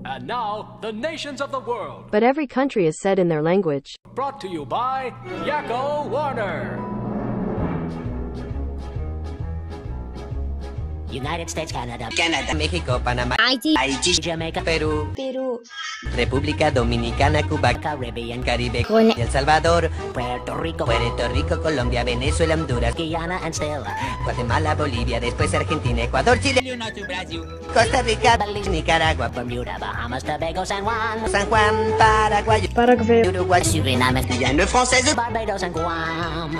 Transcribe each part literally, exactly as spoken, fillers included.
And now, the nations of the world. But every country is said in their language. Brought to you by Yakko Warner. United States, Canada, Canada, México, Panamá, Haití, Haití, Jamaica, Perú, Perú, República Dominicana, Cuba, Caribbean, Caribe, Con- El Salvador, Puerto Rico, Puerto Rico, Colombia, Venezuela, Honduras, Guyana, and still Guatemala, Bolivia, después Argentina, Ecuador, Chile, Costa Rica, Nicaragua, Bermuda, Bahamas, Tobago, San Juan, San Juan, Paraguay, Paraguay, Uruguay, Suriname, Guyane française, Barbados, and Guam.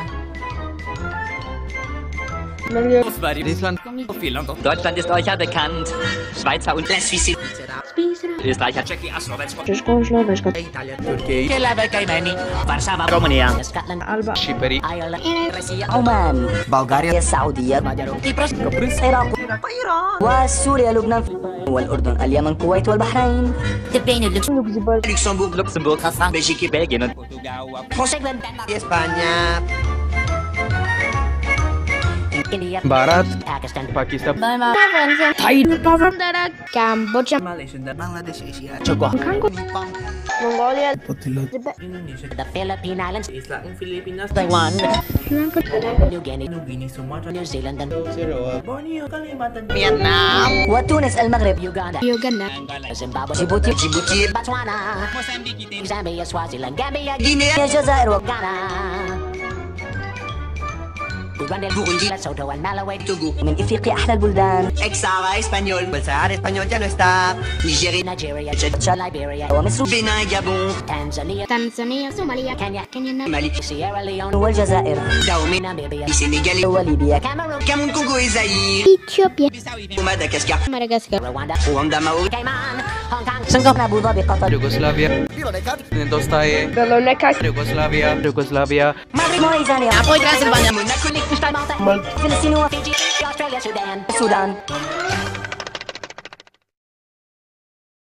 Island, Deutschland ist euch ja bekannt. Schweizer und la Suisse, Österreicher, Tschechoslowakei, Turquie, Warsaw, Romania, Scotland, Alba, Chypre, Ireland, Russia, عمان بلغاريا السعودية Cyprus, العراق وسوريا لبنان والأردن اليمن الكويت والبحرين Luxembourg, Luxemburg, Belgique, Belgien und France, Espagne, India, Barat, Pakistan, Pakistan, Cambodia, Bangladesh, Asia, Mongolia, the Philippine Islands, Taiwan, New Guinea, New Zealand, and فيتنام وتونس المغرب Uganda, Uganda, Zimbabwe, جيبوتي Djibouti, Botswana, Zambia, Swaziland, Gambia, Guinée, الجزائر و- Ghana, Uganda, Burundi, Lesotho, and Malawi, Togo, من إفريقيا أحلى البلدان Ex-Sahara espagnol, el Sahara espagnol ya no está, Nigeria, Nigeria, Liberia, ومصر Bénin, Gabon, Tanzania, Tanzania, Somalia, Kenya, Kenya, Mali, Sierra Leone, والجزائر Dahomey, Namibia, Sénégal, وليبيا Cameroon, Cameroun, Congo et Zaïre, Ethiopia, Madagascar, Madagascar, Rwanda, Rwanda, Maori, Cayman, Hong Kong, سنغافورة أبو ظبي قطر Yugoslavia, Nedostaje, Yugoslavia, Yugoslavia, موريتانيا Monaco, Liechtenstein, Malta, فلسطين Fiji, Australia, Sudan. والسودان